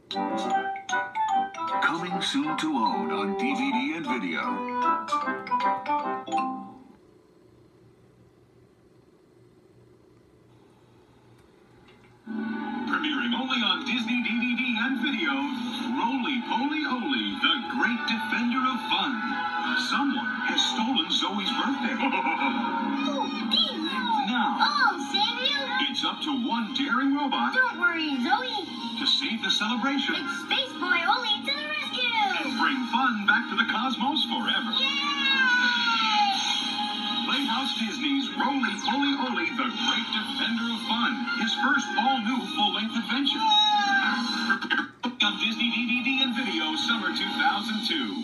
Coming soon to own on DVD and video. Premiering only on Disney DVD and video, Roly-Poly Oly, the Great Defender of Fun. Someone has stolen Zoe's birthday. Oh, dear. Now, Oh, Samuel. it's up to one daring robot Don't worry, Zoe. to save the celebration It's Space Boy Oli to the rescue. and bring fun back to the cosmos forever. Yay! Playhouse Disney's Roly-Poly Oly, the Great Defender of Fun, his first all-new full-length adventure. On Disney DVD and video, summer 2002.